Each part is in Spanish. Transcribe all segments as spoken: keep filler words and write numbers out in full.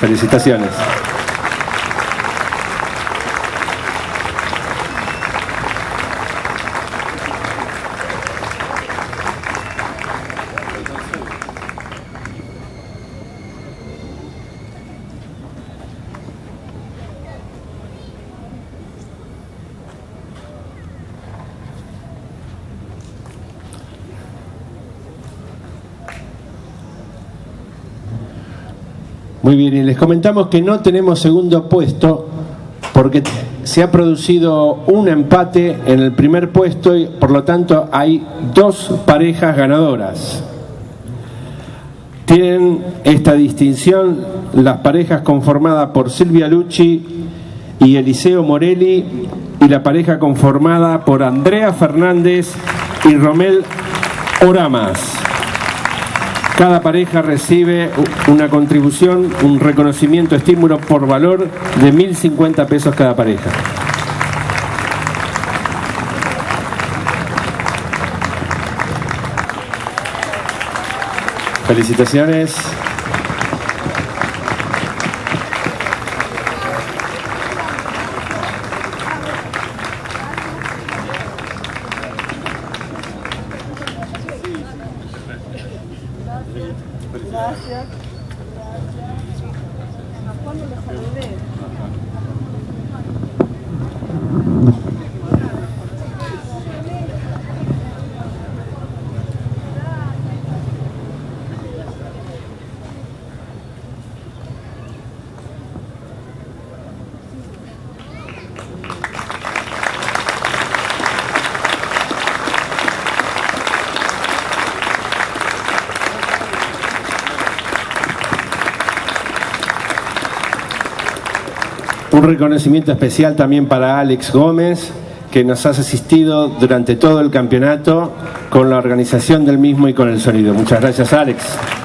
Felicitaciones. Muy bien, y les comentamos que no tenemos segundo puesto porque se ha producido un empate en el primer puesto y por lo tanto hay dos parejas ganadoras. Tienen esta distinción las parejas conformadas por Silvia Lucci y Eliseo Morelli y la pareja conformada por Andrea Fernández y Romel Oramas. Cada pareja recibe una contribución, un reconocimiento, estímulo por valor de mil cincuenta pesos cada pareja. Felicitaciones. Gracias. ¿A cuándo le saludé? Un reconocimiento especial también para Alex Gómez, que nos ha asistido durante todo el campeonato con la organización del mismo y con el sonido. Muchas gracias, Alex.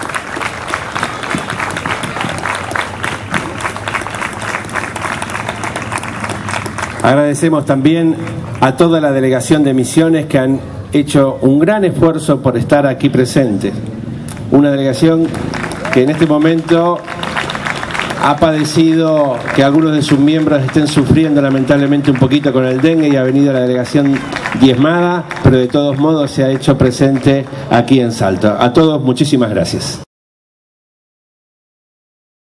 Agradecemos también a toda la delegación de Misiones que han hecho un gran esfuerzo por estar aquí presentes. Una delegación que en este momento ha padecido que algunos de sus miembros estén sufriendo lamentablemente un poquito con el dengue y ha venido la delegación diezmada, pero de todos modos se ha hecho presente aquí en Salto. A todos, muchísimas gracias.